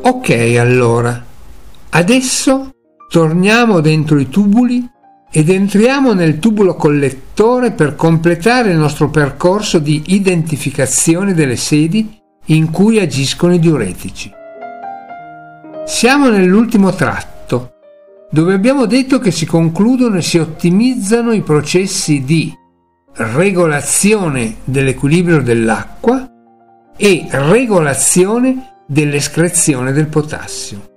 Ok, allora, adesso torniamo dentro i tubuli ed entriamo nel tubulo collettore per completare il nostro percorso di identificazione delle sedi in cui agiscono i diuretici. Siamo nell'ultimo tratto, dove abbiamo detto che si concludono e si ottimizzano i processi di regolazione dell'equilibrio dell'acqua e regolazione dell'escrezione del potassio.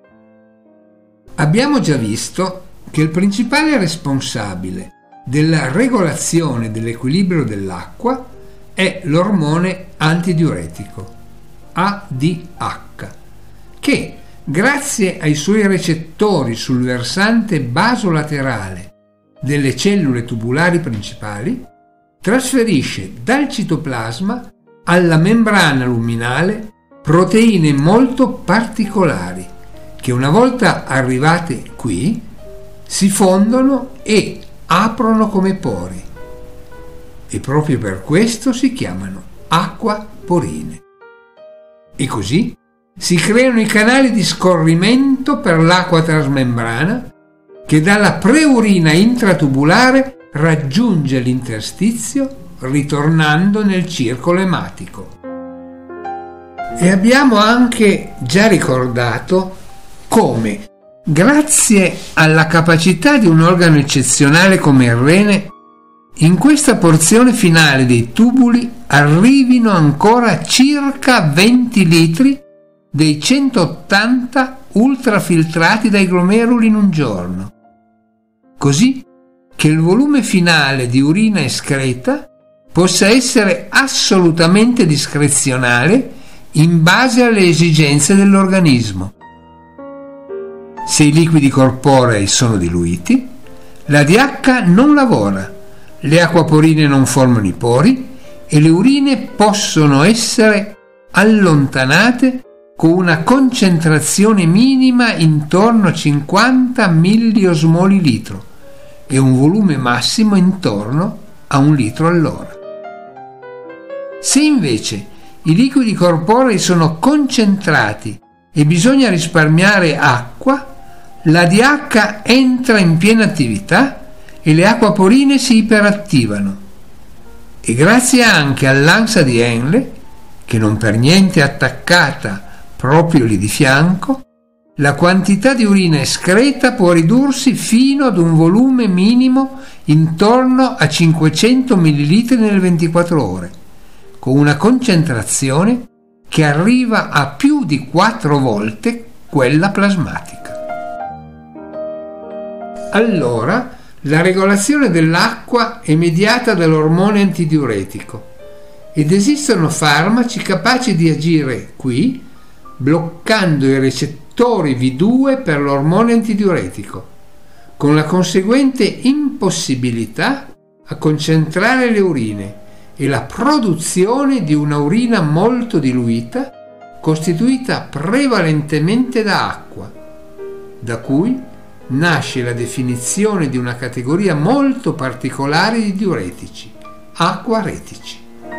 Abbiamo già visto che il principale responsabile della regolazione dell'equilibrio dell'acqua è l'ormone antidiuretico, ADH, che grazie ai suoi recettori sul versante basolaterale delle cellule tubolari principali trasferisce dal citoplasma alla membrana luminale proteine molto particolari che una volta arrivate qui si fondono e aprono come pori e proprio per questo si chiamano acquaporine. E così si creano i canali di scorrimento per l'acqua trasmembrana che dalla preurina intratubulare raggiunge l'interstizio ritornando nel circolo ematico. E abbiamo anche già ricordato come, grazie alla capacità di un organo eccezionale come il rene, in questa porzione finale dei tubuli arrivino ancora circa 20 litri dei 180 ultrafiltrati dai glomeruli in un giorno, così che il volume finale di urina escreta possa essere assolutamente discrezionale in base alle esigenze dell'organismo. Se i liquidi corporei sono diluiti, l'ADH non lavora, le acquaporine non formano i pori e le urine possono essere allontanate con una concentrazione minima intorno a 50 milliosmoli litro e un volume massimo intorno a 1 litro all'ora. Se invece i liquidi corporei sono concentrati e bisogna risparmiare acqua, l'ADH entra in piena attività e le acquaporine si iperattivano. E grazie anche all'ansa di Henle, che non per niente è attaccata proprio lì di fianco, la quantità di urina escreta può ridursi fino ad un volume minimo intorno a 500 ml nelle 24 ore, con una concentrazione che arriva a più di 4 volte quella plasmatica. Allora, la regolazione dell'acqua è mediata dall'ormone antidiuretico ed esistono farmaci capaci di agire qui bloccando i recettori V2 per l'ormone antidiuretico, con la conseguente impossibilità a concentrare le urine e la produzione di una urina molto diluita costituita prevalentemente da acqua, da cui nasce la definizione di una categoria molto particolare di diuretici, acquaretici.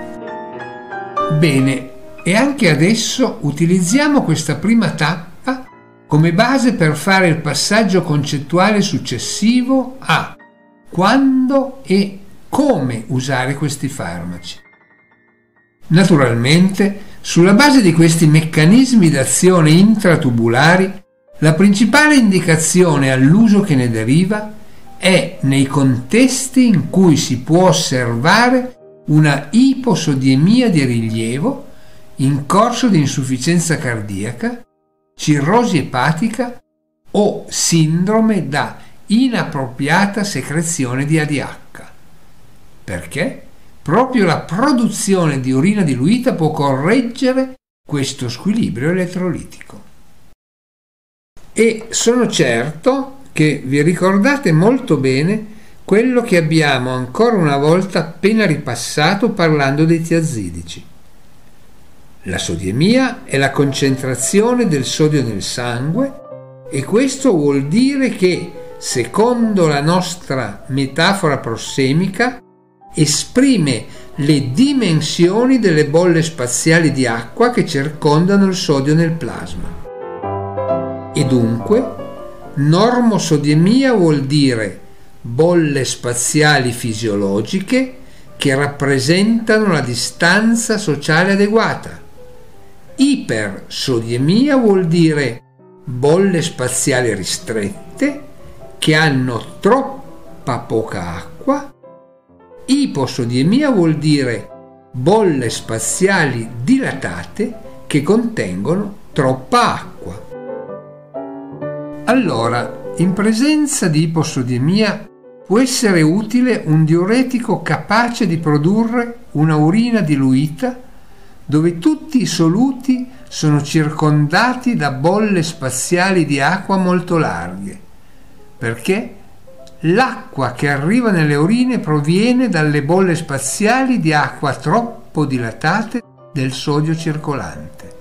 Bene, e anche adesso utilizziamo questa prima tappa come base per fare il passaggio concettuale successivo a quando e come usare questi farmaci. Naturalmente, sulla base di questi meccanismi d'azione intratubulari, la principale indicazione all'uso che ne deriva è nei contesti in cui si può osservare una iposodiemia di rilievo in corso di insufficienza cardiaca, cirrosi epatica o sindrome da inappropriata secrezione di ADH. Perché? Proprio la produzione di urina diluita può correggere questo squilibrio elettrolitico. E sono certo che vi ricordate molto bene quello che abbiamo ancora una volta appena ripassato parlando dei tiazidici. La sodiemia è la concentrazione del sodio nel sangue e questo vuol dire che, secondo la nostra metafora prossemica, esprime le dimensioni delle bolle spaziali di acqua che circondano il sodio nel plasma. E dunque normosodiemia vuol dire bolle spaziali fisiologiche che rappresentano la distanza sociale adeguata. Ipersodiemia vuol dire bolle spaziali ristrette che hanno troppa poca acqua. Iposodiemia vuol dire bolle spaziali dilatate che contengono troppa acqua. Allora, in presenza di iposodiemia può essere utile un diuretico capace di produrre una urina diluita dove tutti i soluti sono circondati da bolle spaziali di acqua molto larghe, perché l'acqua che arriva nelle urine proviene dalle bolle spaziali di acqua troppo dilatate del sodio circolante.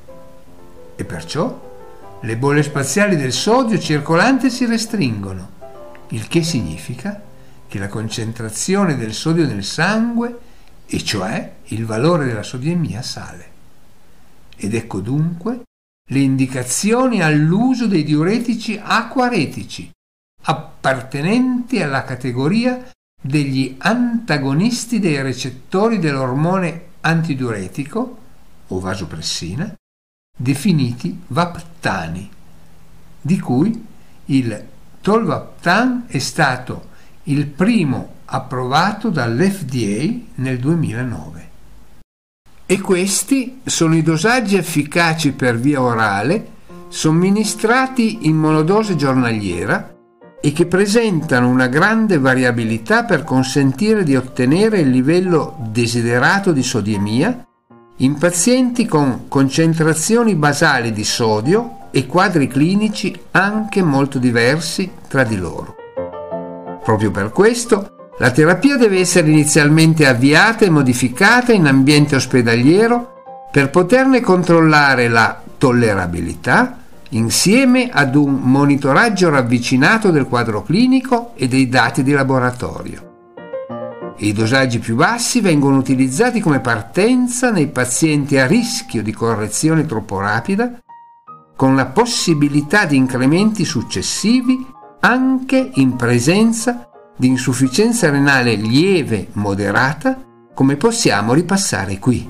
E perciò le bolle spaziali del sodio circolante si restringono, il che significa che la concentrazione del sodio nel sangue, e cioè il valore della sodiemia, sale. Ed ecco dunque le indicazioni all'uso dei diuretici acquaretici, appartenenti alla categoria degli antagonisti dei recettori dell'ormone antidiuretico o vasopressina, definiti vaptani, di cui il tolvaptan è stato il primo approvato dall'FDA nel 2009. E questi sono i dosaggi efficaci per via orale somministrati in monodose giornaliera e che presentano una grande variabilità per consentire di ottenere il livello desiderato di sodiemia in pazienti con concentrazioni basali di sodio e quadri clinici anche molto diversi tra di loro. Proprio per questo la terapia deve essere inizialmente avviata e modificata in ambiente ospedaliero per poterne controllare la tollerabilità insieme ad un monitoraggio ravvicinato del quadro clinico e dei dati di laboratorio. I dosaggi più bassi vengono utilizzati come partenza nei pazienti a rischio di correzione troppo rapida, con la possibilità di incrementi successivi anche in presenza di insufficienza renale lieve moderata, come possiamo ripassare qui.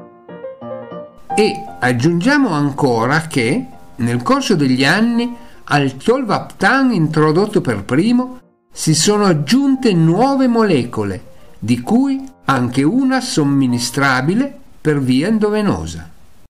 E aggiungiamo ancora che nel corso degli anni al tolvaptan introdotto per primo si sono aggiunte nuove molecole, di cui anche una somministrabile per via endovenosa.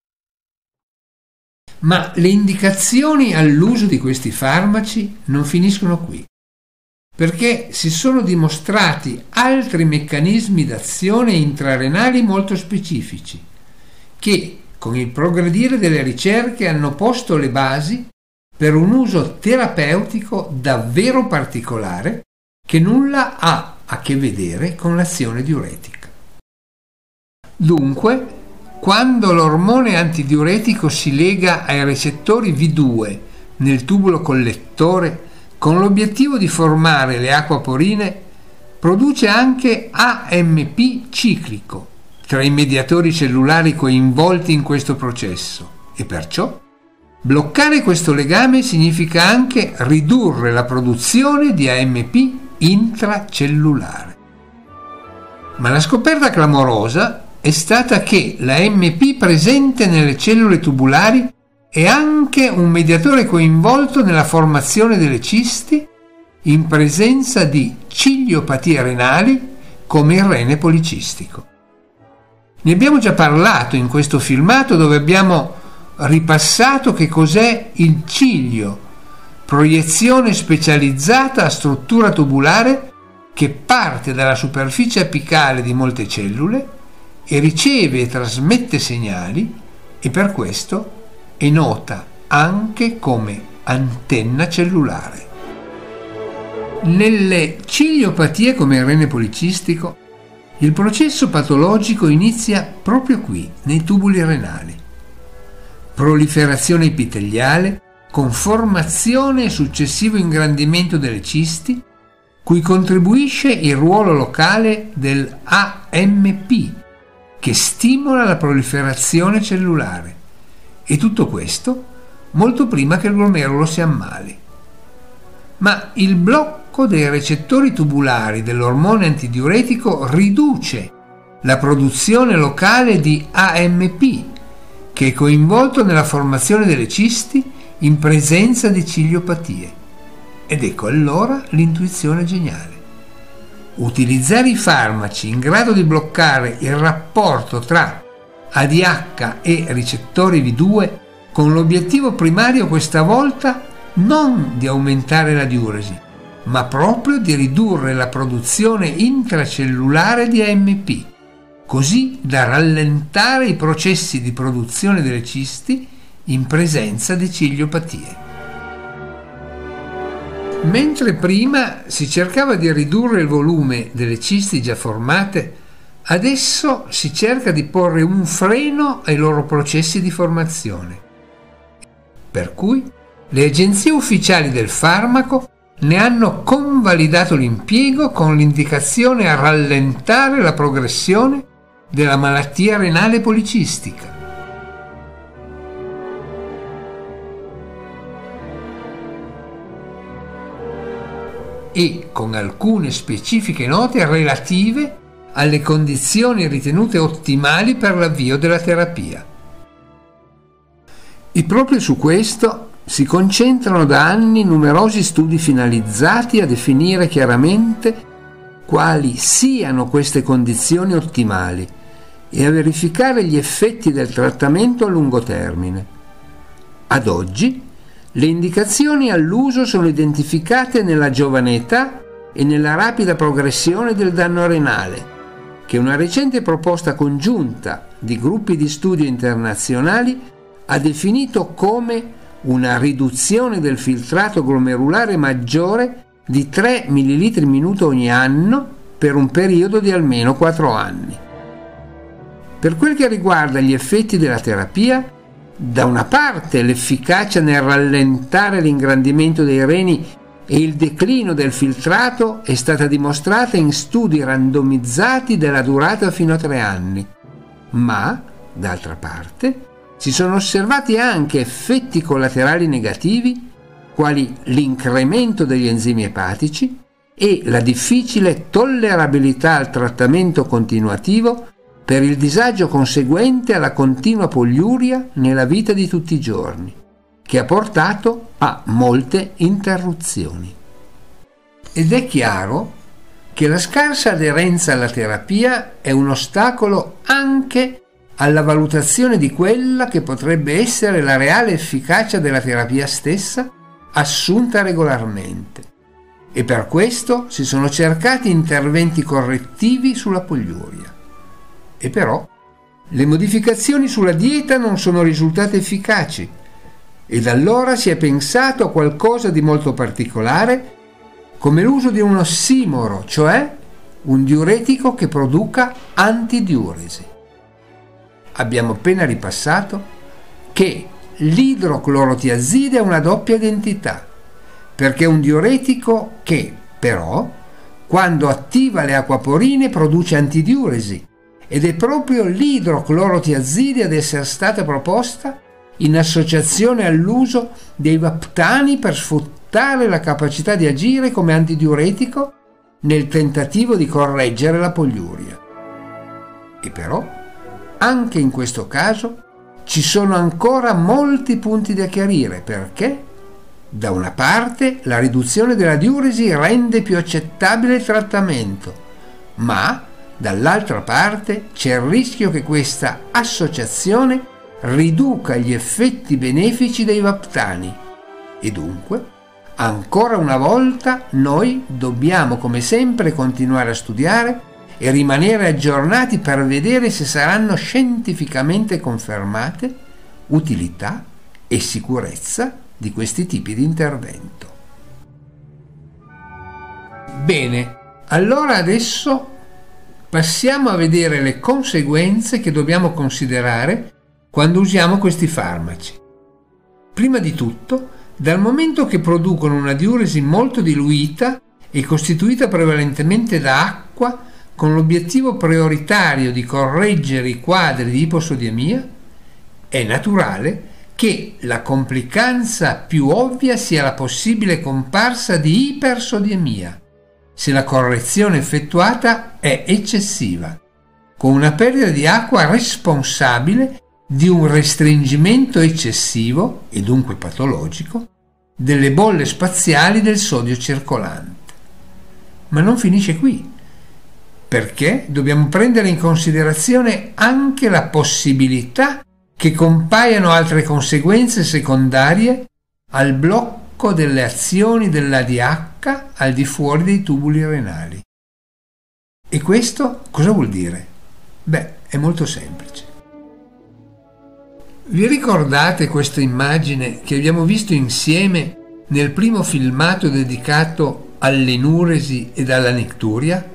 Ma le indicazioni all'uso di questi farmaci non finiscono qui, perché si sono dimostrati altri meccanismi d'azione intrarenali molto specifici, che con il progredire delle ricerche hanno posto le basi per un uso terapeutico davvero particolare che nulla ha a che vedere con l'azione diuretica. Dunque, quando l'ormone antidiuretico si lega ai recettori V2 nel tubulo collettore con l'obiettivo di formare le acquaporine, produce anche AMP ciclico tra i mediatori cellulari coinvolti in questo processo e perciò bloccare questo legame significa anche ridurre la produzione di AMP intracellulare. Ma la scoperta clamorosa è stata che la AMP presente nelle cellule tubulari è anche un mediatore coinvolto nella formazione delle cisti in presenza di ciliopatie renali come il rene policistico. Ne abbiamo già parlato in questo filmato dove abbiamo ripassato che cos'è il ciglio, proiezione specializzata a struttura tubulare che parte dalla superficie apicale di molte cellule e riceve e trasmette segnali e per questo è nota anche come antenna cellulare. Nelle ciliopatie come il rene policistico, il processo patologico inizia proprio qui, nei tubuli renali. Proliferazione epiteliale con formazione e successivo ingrandimento delle cisti, cui contribuisce il ruolo locale del AMP, che stimola la proliferazione cellulare. E tutto questo molto prima che il glomerulo si ammali. Ma il blocco dei recettori tubulari dell'ormone antidiuretico riduce la produzione locale di AMP, che è coinvolto nella formazione delle cisti in presenza di ciliopatie. Ed ecco allora l'intuizione geniale. Utilizzare i farmaci in grado di bloccare il rapporto tra ADH e ricettori V2 con l'obiettivo primario questa volta non di aumentare la diuresi, ma proprio di ridurre la produzione intracellulare di AMP, così da rallentare i processi di produzione delle cisti in presenza di ciliopatie. Mentre prima si cercava di ridurre il volume delle cisti già formate, adesso si cerca di porre un freno ai loro processi di formazione. Per cui le agenzie ufficiali del farmaco ne hanno convalidato l'impiego con l'indicazione a rallentare la progressione della malattia renale policistica. E con alcune specifiche note relative alle condizioni ritenute ottimali per l'avvio della terapia. E proprio su questo si concentrano da anni numerosi studi finalizzati a definire chiaramente quali siano queste condizioni ottimali e a verificare gli effetti del trattamento a lungo termine. Ad oggi, le indicazioni all'uso sono identificate nella giovane età e nella rapida progressione del danno renale, che una recente proposta congiunta di gruppi di studio internazionali ha definito come una riduzione del filtrato glomerulare maggiore di 3 ml minuto ogni anno per un periodo di almeno 4 anni. Per quel che riguarda gli effetti della terapia, da una parte l'efficacia nel rallentare l'ingrandimento dei reni e il declino del filtrato è stata dimostrata in studi randomizzati della durata fino a 3 anni, ma, d'altra parte, si sono osservati anche effetti collaterali negativi, quali l'incremento degli enzimi epatici e la difficile tollerabilità al trattamento continuativo per il disagio conseguente alla continua poliuria nella vita di tutti i giorni, che ha portato a molte interruzioni. Ed è chiaro che la scarsa aderenza alla terapia è un ostacolo anche alla valutazione di quella che potrebbe essere la reale efficacia della terapia stessa assunta regolarmente, e per questo si sono cercati interventi correttivi sulla poliuria. E però le modificazioni sulla dieta non sono risultate efficaci, ed allora si è pensato a qualcosa di molto particolare, come l'uso di un ossimoro, cioè un diuretico che produca antidiuresi. Abbiamo appena ripassato che l'idroclorotiazide ha una doppia identità, perché è un diuretico che, però, quando attiva le acquaporine produce antidiuresi, ed è proprio l'idroclorotiazide ad essere stata proposta in associazione all'uso dei vaptani per sfruttare la capacità di agire come antidiuretico nel tentativo di correggere la poliuria. E però, anche in questo caso, ci sono ancora molti punti da chiarire, perché da una parte la riduzione della diuresi rende più accettabile il trattamento, ma dall'altra parte c'è il rischio che questa associazione riduca gli effetti benefici dei vaptani e dunque, ancora una volta, noi dobbiamo come sempre continuare a studiare e rimanere aggiornati per vedere se saranno scientificamente confermate utilità e sicurezza di questi tipi di intervento. Bene, allora adesso passiamo a vedere le conseguenze che dobbiamo considerare quando usiamo questi farmaci. Prima di tutto, dal momento che producono una diuresi molto diluita e costituita prevalentemente da acqua, con l'obiettivo prioritario di correggere i quadri di iposodiamia, è naturale che la complicanza più ovvia sia la possibile comparsa di ipersodiemia, se la correzione effettuata è eccessiva, con una perdita di acqua responsabile di un restringimento eccessivo, e dunque patologico, delle bolle spaziali del sodio circolante. Ma non finisce qui, perché dobbiamo prendere in considerazione anche la possibilità che compaiano altre conseguenze secondarie al blocco delle azioni dell'ADH al di fuori dei tubuli renali. E questo cosa vuol dire? Beh, è molto semplice. Vi ricordate questa immagine che abbiamo visto insieme nel primo filmato dedicato all'enuresi ed alla nicturia?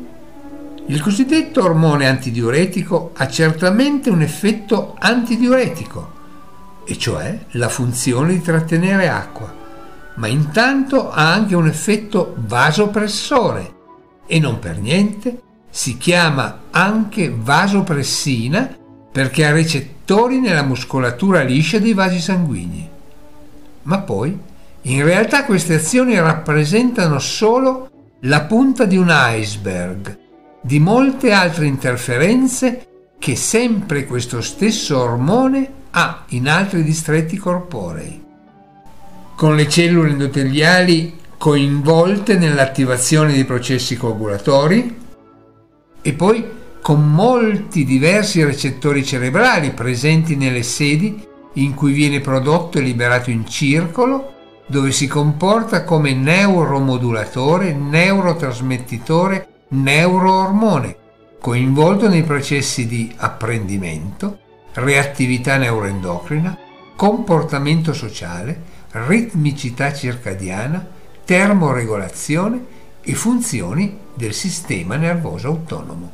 Il cosiddetto ormone antidiuretico ha certamente un effetto antidiuretico, e cioè la funzione di trattenere acqua, ma intanto ha anche un effetto vasopressore e non per niente si chiama anche vasopressina perché ha recettori nella muscolatura liscia dei vasi sanguigni. Ma poi, in realtà queste azioni rappresentano solo la punta di un iceberg di molte altre interferenze che sempre questo stesso ormone ha in altri distretti corporei, con le cellule endoteliali coinvolte nell'attivazione dei processi coagulatori e poi con molti diversi recettori cerebrali presenti nelle sedi in cui viene prodotto e liberato in circolo, dove si comporta come neuromodulatore, neurotrasmettitore, neuroormone, coinvolto nei processi di apprendimento, reattività neuroendocrina, comportamento sociale, ritmicità circadiana, termoregolazione e funzioni del sistema nervoso autonomo.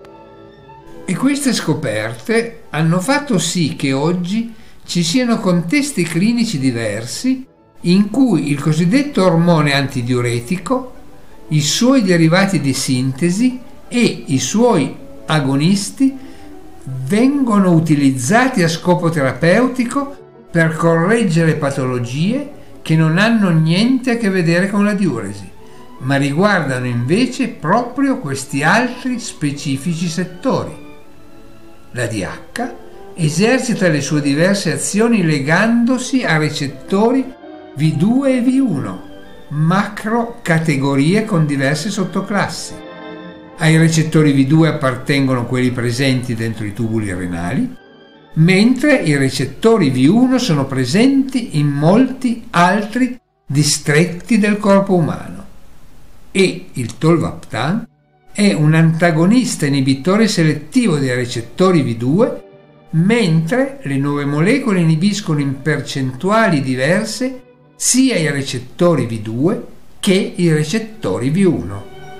E queste scoperte hanno fatto sì che oggi ci siano contesti clinici diversi in cui il cosiddetto ormone antidiuretico, i suoi derivati di sintesi e i suoi agonisti vengono utilizzati a scopo terapeutico per correggere patologie che non hanno niente a che vedere con la diuresi, ma riguardano invece proprio questi altri specifici settori. La DH esercita le sue diverse azioni legandosi a recettori V2 e V1, macro categorie con diverse sottoclassi. Ai recettori V2 appartengono quelli presenti dentro i tubuli renali, mentre i recettori V1 sono presenti in molti altri distretti del corpo umano. E il tolvaptan è un antagonista inibitore selettivo dei recettori V2, mentre le nuove molecole inibiscono in percentuali diverse sia i recettori V2 che i recettori V1.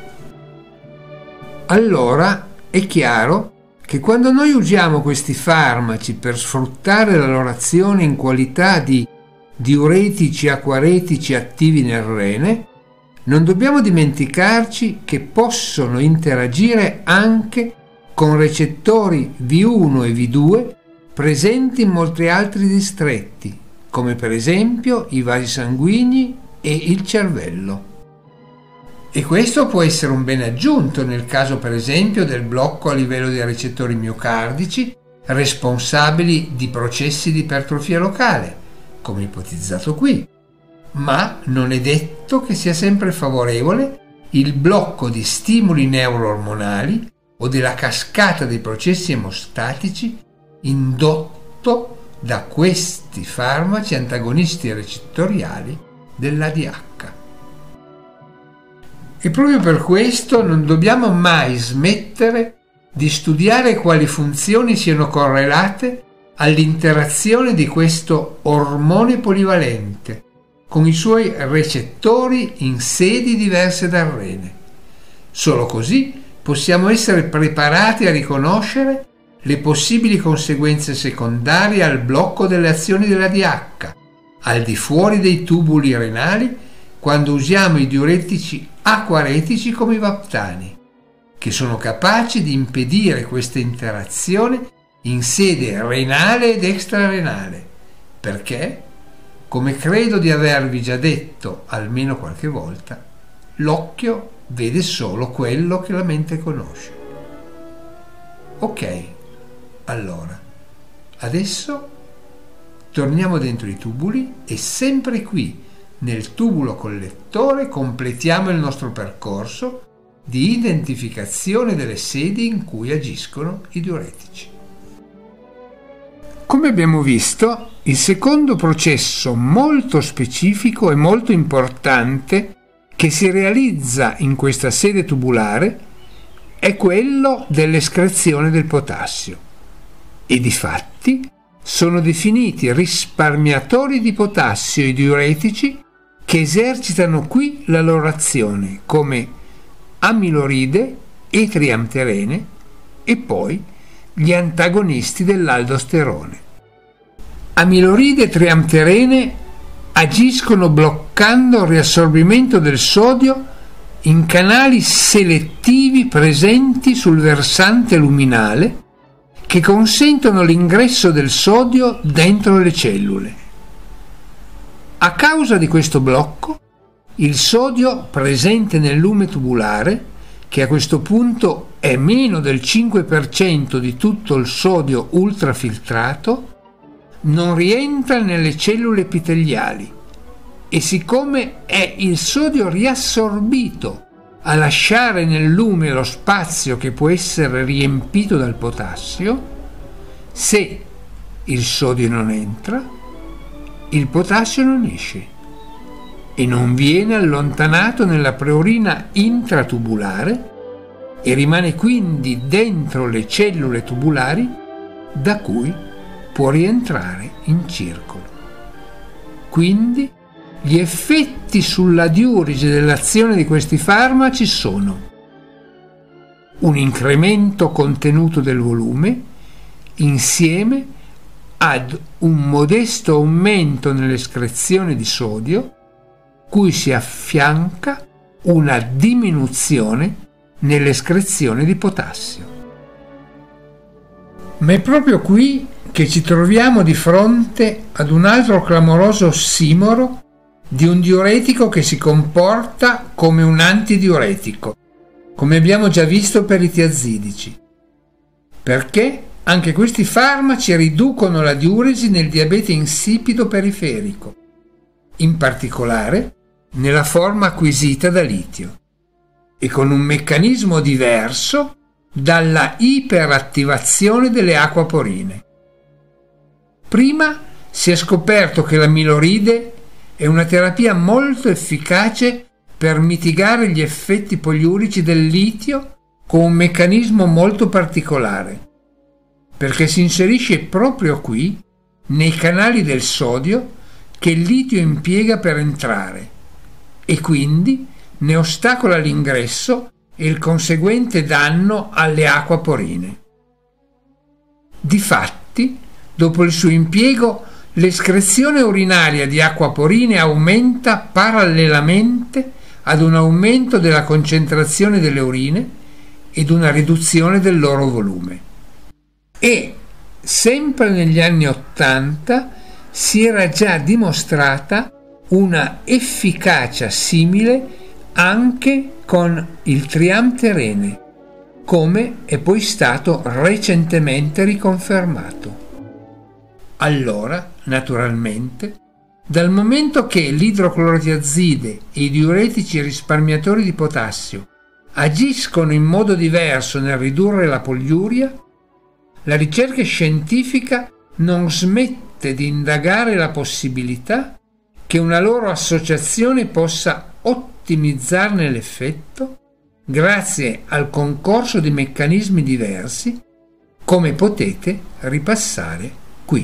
Allora è chiaro che quando noi usiamo questi farmaci per sfruttare la loro azione in qualità di diuretici acquaretici attivi nel rene, non dobbiamo dimenticarci che possono interagire anche con recettori V1 e V2 presenti in molti altri distretti, come per esempio i vasi sanguigni e il cervello. E questo può essere un bene aggiunto nel caso per esempio del blocco a livello dei recettori miocardici responsabili di processi di ipertrofia locale, come ipotizzato qui, ma non è detto che sia sempre favorevole il blocco di stimoli neuroormonali o della cascata dei processi emostatici indotto da questi farmaci antagonisti recettoriali dell'ADH. E proprio per questo non dobbiamo mai smettere di studiare quali funzioni siano correlate all'interazione di questo ormone polivalente con i suoi recettori in sedi diverse dal rene. Solo così possiamo essere preparati a riconoscere le possibili conseguenze secondarie al blocco delle azioni dell'ADH al di fuori dei tubuli renali quando usiamo i diuretici acquaretici come i vaptani, che sono capaci di impedire questa interazione in sede renale ed extrarenale perché, come credo di avervi già detto almeno qualche volta, l'occhio vede solo quello che la mente conosce. Ok, allora, adesso torniamo dentro i tubuli e sempre qui, nel tubulo collettore, completiamo il nostro percorso di identificazione delle sedi in cui agiscono i diuretici. Come abbiamo visto, il secondo processo molto specifico e molto importante che si realizza in questa sede tubulare è quello dell'escrezione del potassio e difatti sono definiti risparmiatori di potassio i diuretici che esercitano qui la loro azione come amiloride e triamterene e poi gli antagonisti dell'aldosterone. Amiloride e triamterene agiscono bloccando il riassorbimento del sodio in canali selettivi presenti sul versante luminale che consentono l'ingresso del sodio dentro le cellule. A causa di questo blocco, il sodio presente nel lume tubulare, che a questo punto è meno del 5% di tutto il sodio ultrafiltrato, non rientra nelle cellule epiteliali e siccome è il sodio riassorbito a lasciare nel lume lo spazio che può essere riempito dal potassio, se il sodio non entra, il potassio non esce e non viene allontanato nella pleurina intratubulare e rimane quindi dentro le cellule tubulari da cui può rientrare in circolo. Quindi gli effetti sulla diurisi dell'azione di questi farmaci sono un incremento contenuto del volume insieme ad un modesto aumento nell'escrezione di sodio cui si affianca una diminuzione nell'escrezione di potassio. Ma è proprio qui che ci troviamo di fronte ad un altro clamoroso ossimoro di un diuretico che si comporta come un antidiuretico, come abbiamo già visto per i tiazidici, perché anche questi farmaci riducono la diuresi nel diabete insipido periferico, in particolare nella forma acquisita da litio, e con un meccanismo diverso dalla iperattivazione delle acquaporine. Prima si è scoperto che l'amiloride è una terapia molto efficace per mitigare gli effetti poliurici del litio con un meccanismo molto particolare, perché si inserisce proprio qui, nei canali del sodio che il litio impiega per entrare, e quindi ne ostacola l'ingresso e il conseguente danno alle acquaporine. Difatti, dopo il suo impiego, l'escrezione urinaria di acquaporine aumenta parallelamente ad un aumento della concentrazione delle urine ed una riduzione del loro volume. E, sempre negli anni '80, si era già dimostrata una efficacia simile anche con il triamterene, come è poi stato recentemente riconfermato. Allora, naturalmente, dal momento che l'idroclorotiazide e i diuretici risparmiatori di potassio agiscono in modo diverso nel ridurre la poliuria, la ricerca scientifica non smette di indagare la possibilità che una loro associazione possa ottimizzarne l'effetto grazie al concorso di meccanismi diversi, come potete ripassare qui.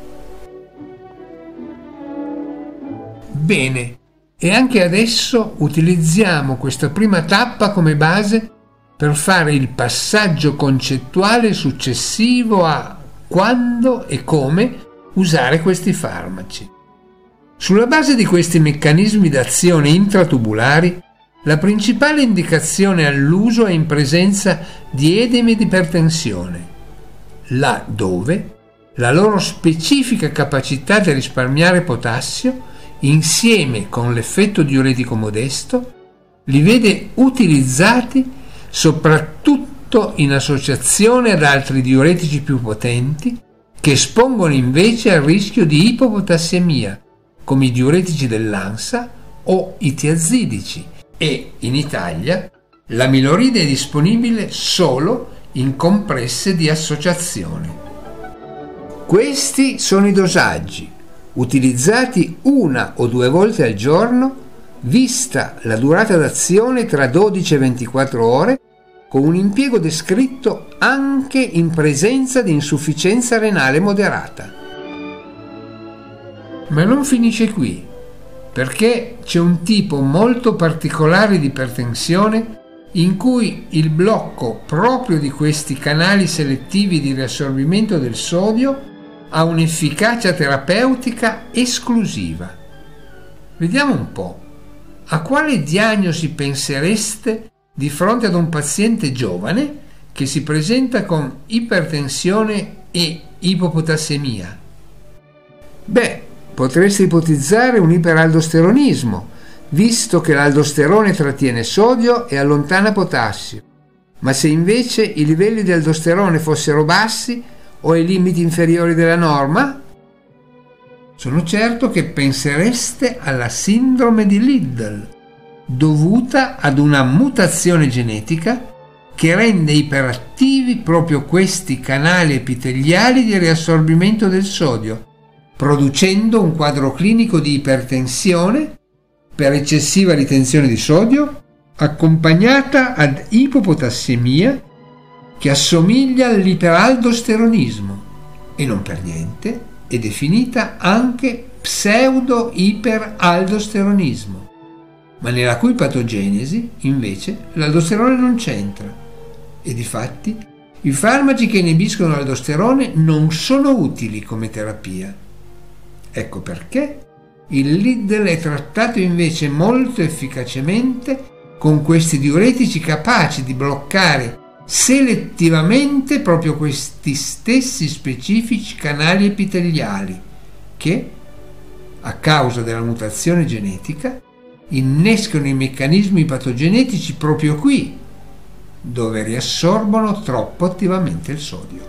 Bene, e anche adesso utilizziamo questa prima tappa come base per fare il passaggio concettuale successivo a quando e come usare questi farmaci. Sulla base di questi meccanismi d'azione intratubulari, la principale indicazione all'uso è in presenza di edemi ed ipertensione, là dove la loro specifica capacità di risparmiare potassio, insieme con l'effetto diuretico modesto, li vede utilizzati soprattutto in associazione ad altri diuretici più potenti che espongono invece al rischio di ipopotassemia, come i diuretici dell'ANSA o i tiazidici, e in Italia l'amiloride è disponibile solo in compresse di associazione. Questi sono i dosaggi, utilizzati 1 o 2 volte al giorno, vista la durata d'azione tra 12 e 24 ore, con un impiego descritto anche in presenza di insufficienza renale moderata. Ma non finisce qui, perché c'è un tipo molto particolare di ipertensione in cui il blocco proprio di questi canali selettivi di riassorbimento del sodio ha un'efficacia terapeutica esclusiva. Vediamo un po'. A quale diagnosi pensereste di fronte ad un paziente giovane che si presenta con ipertensione e ipopotassemia? Beh, potreste ipotizzare un iperaldosteronismo, visto che l'aldosterone trattiene sodio e allontana potassio. Ma se invece i livelli di aldosterone fossero bassi o ai limiti inferiori della norma? Sono certo che pensereste alla sindrome di Liddle, dovuta ad una mutazione genetica che rende iperattivi proprio questi canali epiteliali di riassorbimento del sodio, producendo un quadro clinico di ipertensione per eccessiva ritenzione di sodio, accompagnata ad ipopotassemia che assomiglia all'iperaldosteronismo e non per niente è definita anche pseudo-iperaldosteronismo, ma nella cui patogenesi invece l'aldosterone non c'entra e difatti i farmaci che inibiscono l'aldosterone non sono utili come terapia. Ecco perché il Liddle è trattato invece molto efficacemente con questi diuretici capaci di bloccare selettivamente proprio questi stessi specifici canali epiteliali che, a causa della mutazione genetica, innescano i meccanismi patogenetici proprio qui, dove riassorbono troppo attivamente il sodio.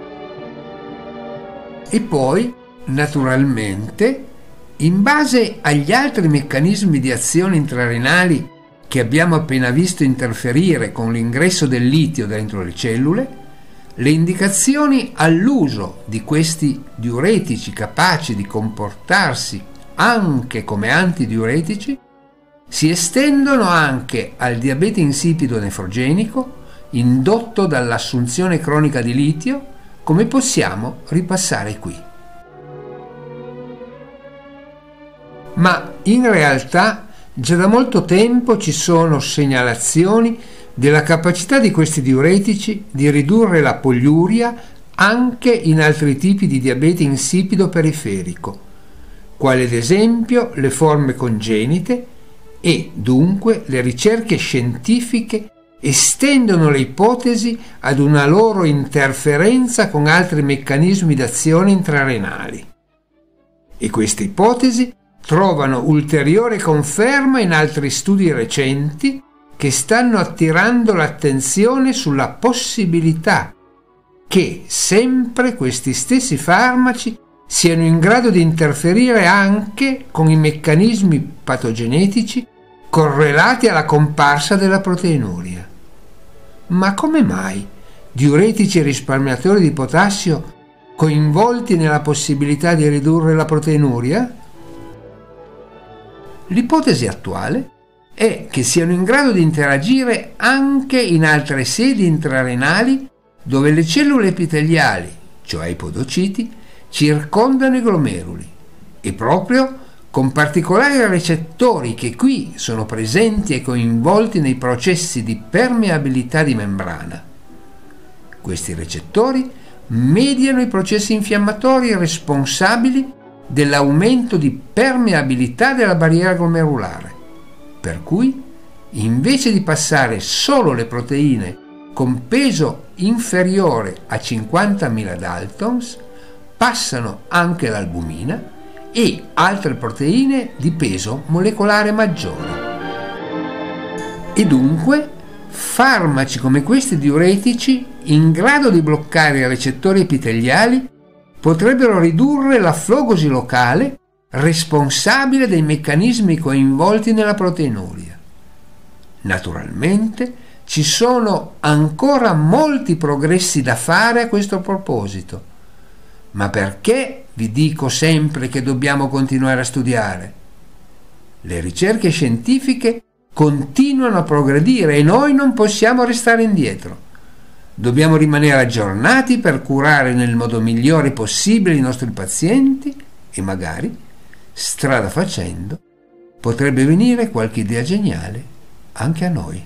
E poi, naturalmente, in base agli altri meccanismi di azione intrarenali che abbiamo appena visto interferire con l'ingresso del litio dentro le cellule, le indicazioni all'uso di questi diuretici capaci di comportarsi anche come antidiuretici si estendono anche al diabete insipido nefrogenico indotto dall'assunzione cronica di litio, come possiamo ripassare qui. Ma in realtà già da molto tempo ci sono segnalazioni della capacità di questi diuretici di ridurre la poliuria anche in altri tipi di diabete insipido periferico, quali ad esempio le forme congenite, e dunque le ricerche scientifiche estendono le ipotesi ad una loro interferenza con altri meccanismi d'azione intrarenali. E queste ipotesi trovano ulteriore conferma in altri studi recenti che stanno attirando l'attenzione sulla possibilità che sempre questi stessi farmaci siano in grado di interferire anche con i meccanismi patogenetici correlati alla comparsa della proteinuria. Ma come mai diuretici e risparmiatori di potassio coinvolti nella possibilità di ridurre la proteinuria? L'ipotesi attuale è che siano in grado di interagire anche in altre sedi intrarenali dove le cellule epiteliali, cioè i podociti, circondano i glomeruli e proprio con particolari recettori che qui sono presenti e coinvolti nei processi di permeabilità di membrana. Questi recettori mediano i processi infiammatori responsabili dell'aumento di permeabilità della barriera glomerulare, per cui invece di passare solo le proteine con peso inferiore a 50.000 Daltons, passano anche l'albumina e altre proteine di peso molecolare maggiore. E dunque farmaci come questi diuretici, in grado di bloccare i recettori epiteliali, potrebbero ridurre la flogosi locale responsabile dei meccanismi coinvolti nella proteinuria. Naturalmente ci sono ancora molti progressi da fare a questo proposito, ma perché vi dico sempre che dobbiamo continuare a studiare? Le ricerche scientifiche continuano a progredire e noi non possiamo restare indietro. Dobbiamo rimanere aggiornati per curare nel modo migliore possibile i nostri pazienti e magari, strada facendo, potrebbe venire qualche idea geniale anche a noi.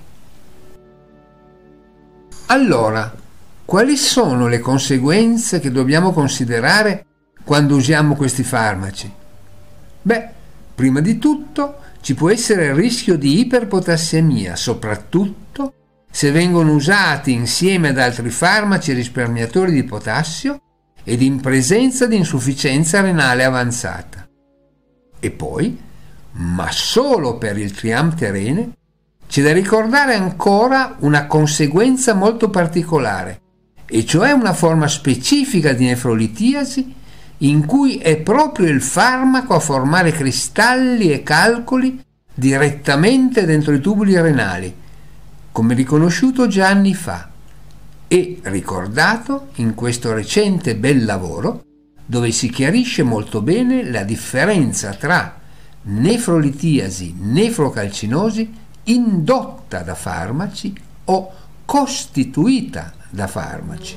Allora, quali sono le conseguenze che dobbiamo considerare quando usiamo questi farmaci? Beh, prima di tutto ci può essere il rischio di iperpotassemia, soprattutto se vengono usati insieme ad altri farmaci risparmiatori di potassio ed in presenza di insufficienza renale avanzata. E poi, ma solo per il triamterene, c'è da ricordare ancora una conseguenza molto particolare, e cioè una forma specifica di nefrolitiasi in cui è proprio il farmaco a formare cristalli e calcoli direttamente dentro i tubuli renali, come riconosciuto già anni fa e ricordato in questo recente bel lavoro dove si chiarisce molto bene la differenza tra nefrolitiasi, nefrocalcinosi indotta da farmaci o costituita da farmaci.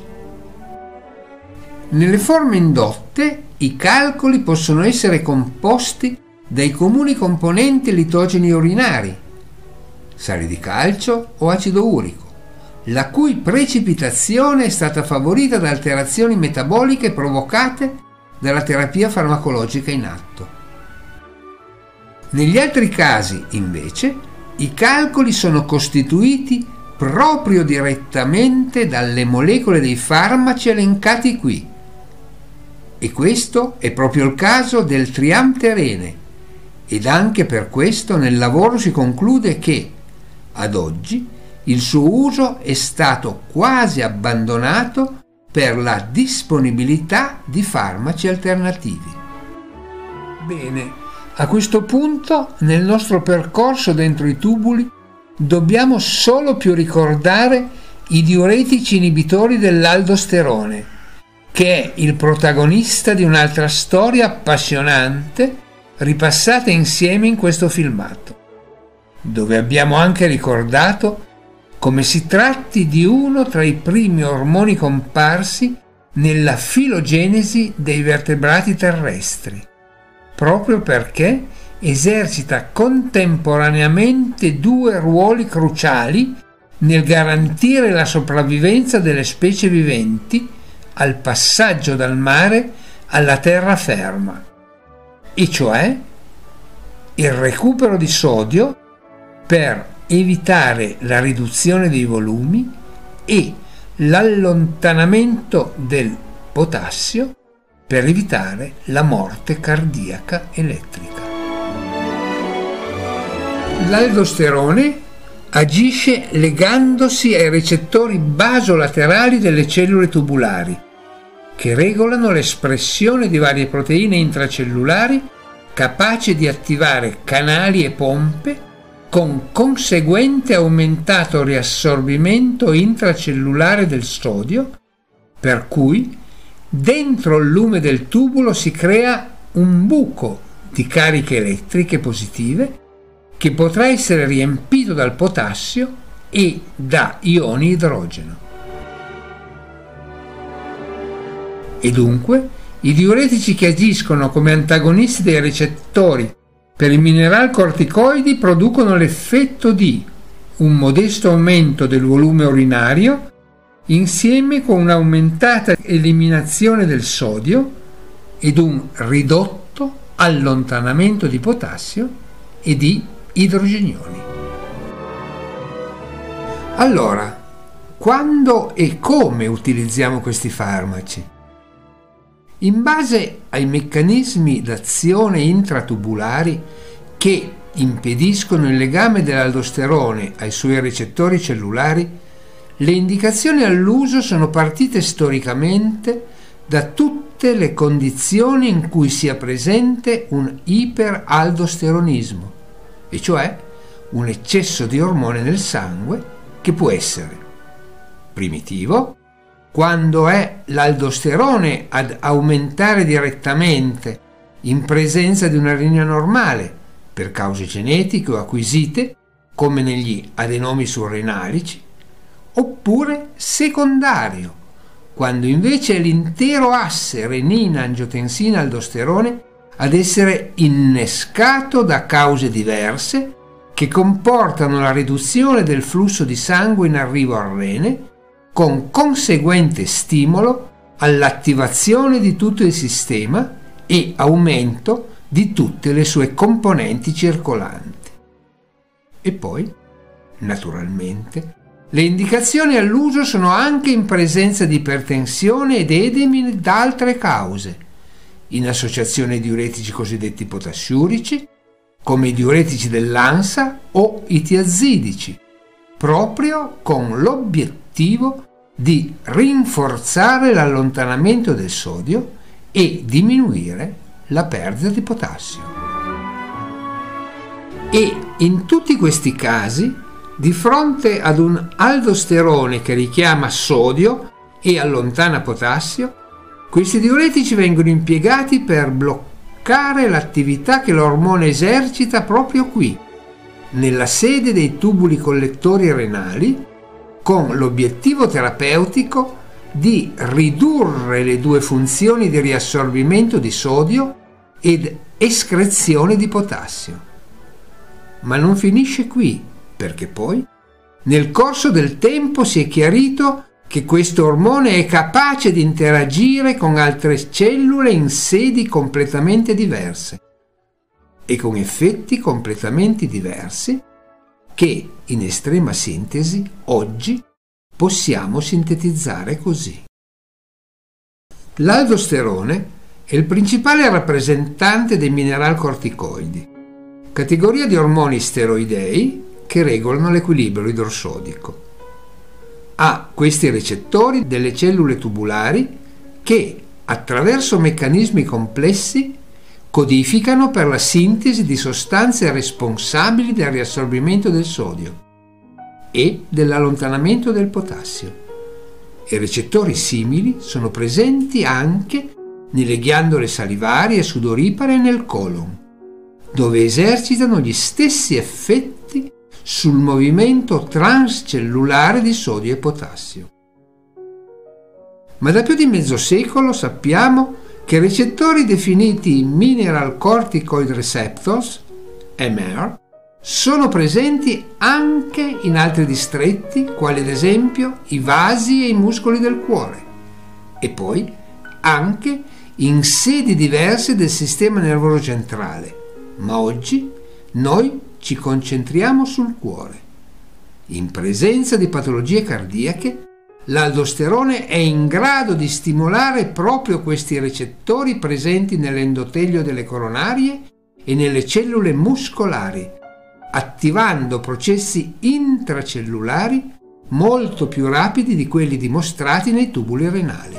Nelle forme indotte i calcoli possono essere composti dai comuni componenti litogeni urinari, sali di calcio o acido urico, la cui precipitazione è stata favorita da alterazioni metaboliche provocate dalla terapia farmacologica in atto. Negli altri casi, invece, i calcoli sono costituiti proprio direttamente dalle molecole dei farmaci elencati qui. E questo è proprio il caso del triamterene, ed anche per questo nel lavoro si conclude che, ad oggi, il suo uso è stato quasi abbandonato per la disponibilità di farmaci alternativi. Bene, a questo punto, nel nostro percorso dentro i tubuli, dobbiamo solo più ricordare i diuretici inibitori dell'aldosterone, che è il protagonista di un'altra storia appassionante ripassata insieme in questo filmato, dove abbiamo anche ricordato come si tratti di uno tra i primi ormoni comparsi nella filogenesi dei vertebrati terrestri, proprio perché esercita contemporaneamente due ruoli cruciali nel garantire la sopravvivenza delle specie viventi al passaggio dal mare alla terraferma, e cioè il recupero di sodio per evitare la riduzione dei volumi e l'allontanamento del potassio per evitare la morte cardiaca elettrica. L'aldosterone agisce legandosi ai recettori basolaterali delle cellule tubulari, che regolano l'espressione di varie proteine intracellulari capaci di attivare canali e pompe con conseguente aumentato riassorbimento intracellulare del sodio, per cui dentro il lume del tubulo si crea un buco di cariche elettriche positive che potrà essere riempito dal potassio e da ioni idrogeno. E dunque i diuretici che agiscono come antagonisti dei recettori per i mineralcorticoidi producono l'effetto di un modesto aumento del volume urinario insieme con un'aumentata eliminazione del sodio ed un ridotto allontanamento di potassio e di idrogenioni. Allora, quando e come utilizziamo questi farmaci? In base ai meccanismi d'azione intratubulari che impediscono il legame dell'aldosterone ai suoi recettori cellulari, le indicazioni all'uso sono partite storicamente da tutte le condizioni in cui sia presente un iperaldosteronismo, e cioè un eccesso di ormone nel sangue che può essere primitivo, quando è l'aldosterone ad aumentare direttamente in presenza di una linea normale per cause genetiche o acquisite, come negli adenomi surrenalici, oppure secondario, quando invece è l'intero asse renina-angiotensina-aldosterone ad essere innescato da cause diverse che comportano la riduzione del flusso di sangue in arrivo al rene, con conseguente stimolo all'attivazione di tutto il sistema e aumento di tutte le sue componenti circolanti. E poi, naturalmente, le indicazioni all'uso sono anche in presenza di ipertensione ed edemi da altre cause, in associazione di diuretici cosiddetti potassiurici, come i diuretici dell'ANSA o i tiazidici, proprio con l'obiettivo di rinforzare l'allontanamento del sodio e diminuire la perdita di potassio. E in tutti questi casi, di fronte ad un aldosterone che richiama sodio e allontana potassio, questi diuretici vengono impiegati per bloccare l'attività che l'ormone esercita proprio qui, nella sede dei tubuli collettori renali, con l'obiettivo terapeutico di ridurre le due funzioni di riassorbimento di sodio ed escrezione di potassio. Ma non finisce qui, perché poi, nel corso del tempo, si è chiarito che questo ormone è capace di interagire con altre cellule in sedi completamente diverse e con effetti completamente diversi che, in estrema sintesi, oggi possiamo sintetizzare così. L'aldosterone è il principale rappresentante dei mineralcorticoidi, categoria di ormoni steroidei che regolano l'equilibrio idrosodico. Ha questi recettori delle cellule tubulari che, attraverso meccanismi complessi, codificano per la sintesi di sostanze responsabili del riassorbimento del sodio e dell'allontanamento del potassio. E recettori simili sono presenti anche nelle ghiandole salivari e sudoripare e nel colon, dove esercitano gli stessi effetti sul movimento transcellulare di sodio e potassio. Ma da più di mezzo secolo sappiamo che recettori definiti Mineral Corticoid Receptors, MR, sono presenti anche in altri distretti, quali ad esempio i vasi e i muscoli del cuore, e poi anche in sedi diverse del sistema nervoso centrale, ma oggi noi ci concentriamo sul cuore. In presenza di patologie cardiache, l'aldosterone è in grado di stimolare proprio questi recettori presenti nell'endotelio delle coronarie e nelle cellule muscolari, attivando processi intracellulari molto più rapidi di quelli dimostrati nei tubuli renali.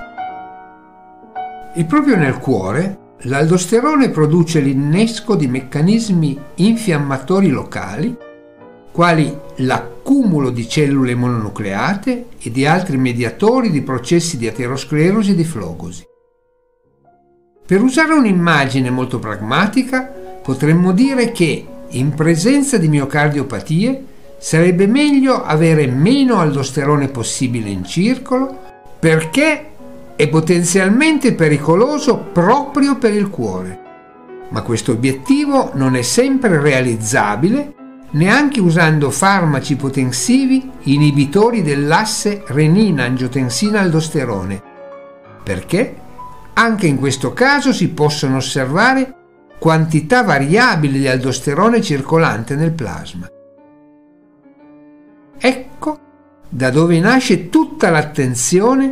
E proprio nel cuore l'aldosterone produce l'innesco di meccanismi infiammatori locali, quali l'accumulo di cellule mononucleate e di altri mediatori di processi di aterosclerosi e di flogosi. Per usare un'immagine molto pragmatica, potremmo dire che in presenza di miocardiopatie sarebbe meglio avere meno aldosterone possibile in circolo, perché è potenzialmente pericoloso proprio per il cuore. Ma questo obiettivo non è sempre realizzabile neanche usando farmaci potenzivi inibitori dell'asse renina-angiotensina-aldosterone, perché anche in questo caso si possono osservare quantità variabili di aldosterone circolante nel plasma. Ecco da dove nasce tutta l'attenzione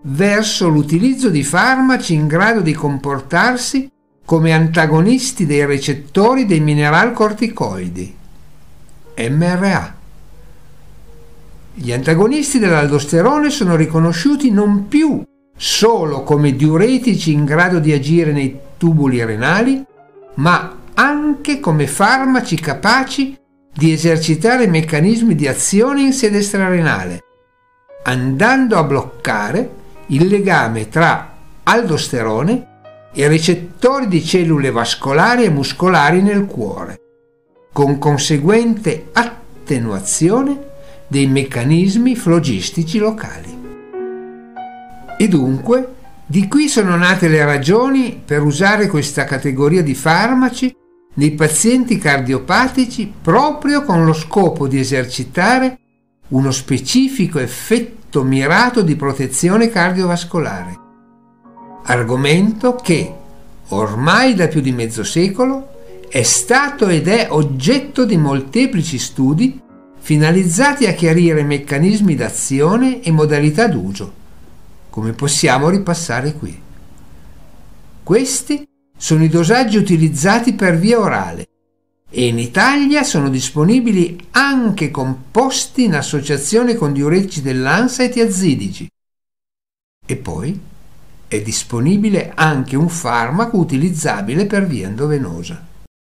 verso l'utilizzo di farmaci in grado di comportarsi come antagonisti dei recettori dei mineralcorticoidi, MRA. Gli antagonisti dell'aldosterone sono riconosciuti non più solo come diuretici in grado di agire nei tubuli renali, ma anche come farmaci capaci di esercitare meccanismi di azione in sede strarenale, andando a bloccare il legame tra aldosterone e recettori di cellule vascolari e muscolari nel cuore, con conseguente attenuazione dei meccanismi flogistici locali. E dunque, di qui sono nate le ragioni per usare questa categoria di farmaci nei pazienti cardiopatici proprio con lo scopo di esercitare uno specifico effetto mirato di protezione cardiovascolare, argomento che ormai da più di mezzo secolo è stato ed è oggetto di molteplici studi finalizzati a chiarire meccanismi d'azione e modalità d'uso, come possiamo ripassare qui. Questi sono i dosaggi utilizzati per via orale e in Italia sono disponibili anche composti in associazione con diuretici dell'ANSA e tiazidici. E poi è disponibile anche un farmaco utilizzabile per via endovenosa.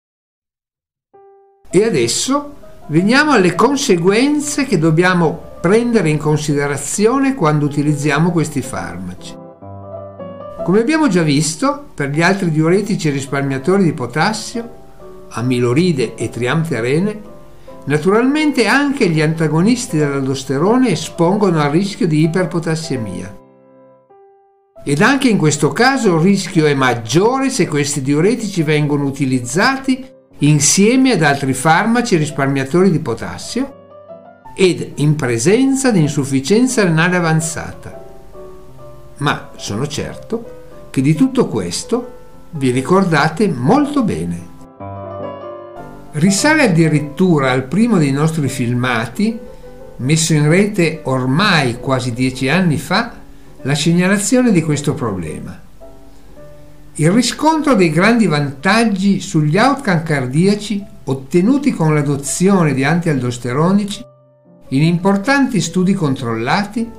E adesso veniamo alle conseguenze che dobbiamo prendere in considerazione quando utilizziamo questi farmaci. Come abbiamo già visto, per gli altri diuretici risparmiatori di potassio, amiloride e triamterene, naturalmente anche gli antagonisti dell'aldosterone espongono al rischio di iperpotassemia. Ed anche in questo caso il rischio è maggiore se questi diuretici vengono utilizzati insieme ad altri farmaci risparmiatori di potassio ed in presenza di insufficienza renale avanzata. Ma sono certo che di tutto questo vi ricordate molto bene. Risale addirittura al primo dei nostri filmati, messo in rete ormai quasi 10 anni fa, la segnalazione di questo problema. Il riscontro dei grandi vantaggi sugli outcome cardiaci ottenuti con l'adozione di antialdosteronici in importanti studi controllati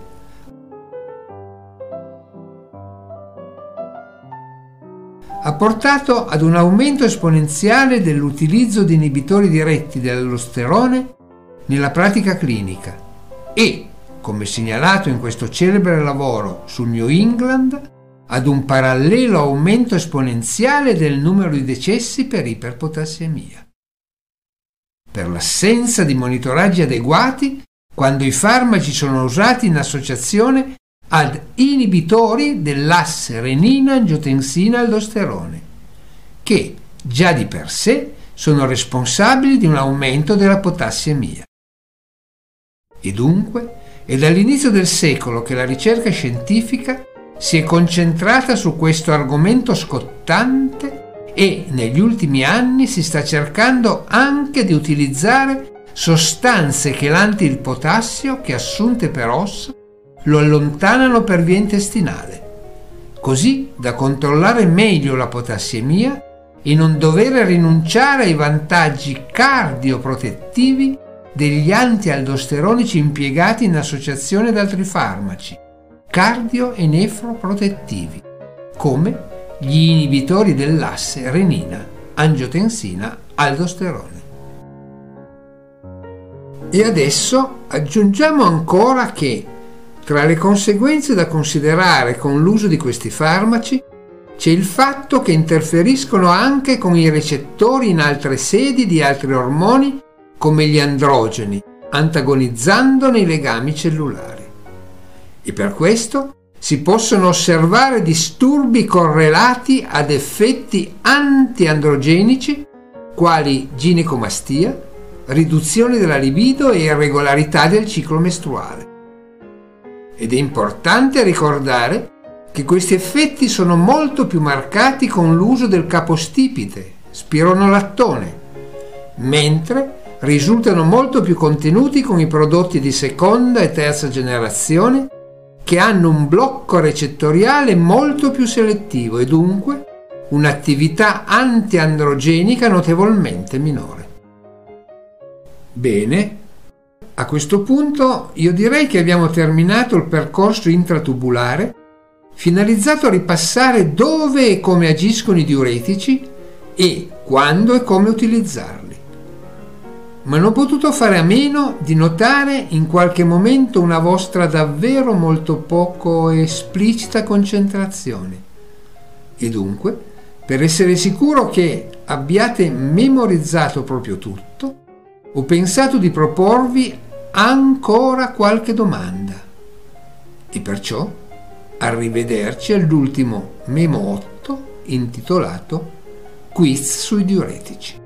ha portato ad un aumento esponenziale dell'utilizzo di inibitori diretti dell'aldosterone nella pratica clinica e, come segnalato in questo celebre lavoro sul New England, ad un parallelo aumento esponenziale del numero di decessi per iperpotassemia. Per l'assenza di monitoraggi adeguati quando i farmaci sono usati in associazione ad inibitori dell'asse renina-angiotensina-aldosterone, che già di per sé sono responsabili di un aumento della potassemia. E dunque è dall'inizio del secolo che la ricerca scientifica si è concentrata su questo argomento scottante e negli ultimi anni si sta cercando anche di utilizzare sostanze chelanti il potassio che assunte per ossa lo allontanano per via intestinale, così da controllare meglio la potassemia e non dover rinunciare ai vantaggi cardioprotettivi degli antialdosteronici impiegati in associazione ad altri farmaci cardio e nefroprotettivi, come gli inibitori dell'asse renina-angiotensina-aldosterone. E adesso aggiungiamo ancora che tra le conseguenze da considerare con l'uso di questi farmaci c'è il fatto che interferiscono anche con i recettori in altre sedi di altri ormoni come gli androgeni, antagonizzandone i legami cellulari. E per questo si possono osservare disturbi correlati ad effetti antiandrogenici quali ginecomastia, riduzione della libido e irregolarità del ciclo mestruale. Ed è importante ricordare che questi effetti sono molto più marcati con l'uso del capostipite, spironolattone, mentre risultano molto più contenuti con i prodotti di seconda e terza generazione che hanno un blocco recettoriale molto più selettivo e dunque un'attività antiandrogenica notevolmente minore. Bene, a questo punto io direi che abbiamo terminato il percorso intratubulare finalizzato a ripassare dove e come agiscono i diuretici e quando e come utilizzarli. Ma non ho potuto fare a meno di notare in qualche momento una vostra davvero molto poco esplicita concentrazione. E dunque, per essere sicuro che abbiate memorizzato proprio tutto, ho pensato di proporvi ancora qualche domanda. E perciò arrivederci all'ultimo Memo 8 intitolato Quiz sui diuretici.